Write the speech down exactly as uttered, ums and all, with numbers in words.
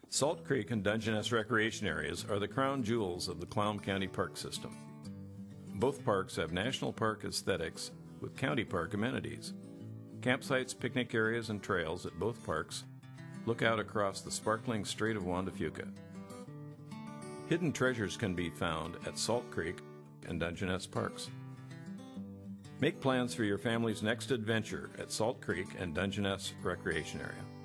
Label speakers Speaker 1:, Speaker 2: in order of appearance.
Speaker 1: Salt Creek and Dungeness recreation areas are the crown jewels of the Clallam County park system. Both parks have national park aesthetics with county park amenities. Campsites, picnic areas, and trails at both parks look out across the sparkling Strait of Juan to Fuca. Hidden treasures can be found at Salt Creek and Dungeness parks. Make plans for your family's next adventure at Salt Creek and Dungeness Recreation Area.